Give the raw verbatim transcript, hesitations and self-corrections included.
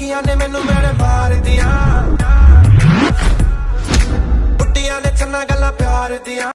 ਲੱਗੀਆਂ ਨੇ ਮੈਨੂੰ ਮੇਰੇ ਮਾਰਦੀਆਂ, ਬੁੱਟੀਆਂ ਨੇ ਚੰਨਾ ਗੱਲਾਂ ਪਿਆਰ ਦੀਆਂ।